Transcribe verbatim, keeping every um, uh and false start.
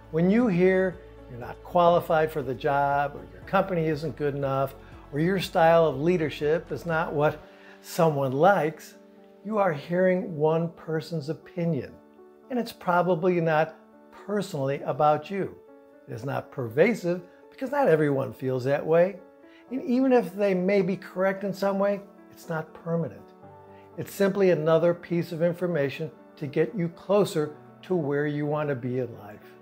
When you hear you're not qualified for the job, or your company isn't good enough, or your style of leadership is not what someone likes, you are hearing one person's opinion, and it's probably not personally about you. It is not pervasive because not everyone feels that way. And even if they may be correct in some way, it's not permanent. It's simply another piece of information to get you closer to where you want to be in life.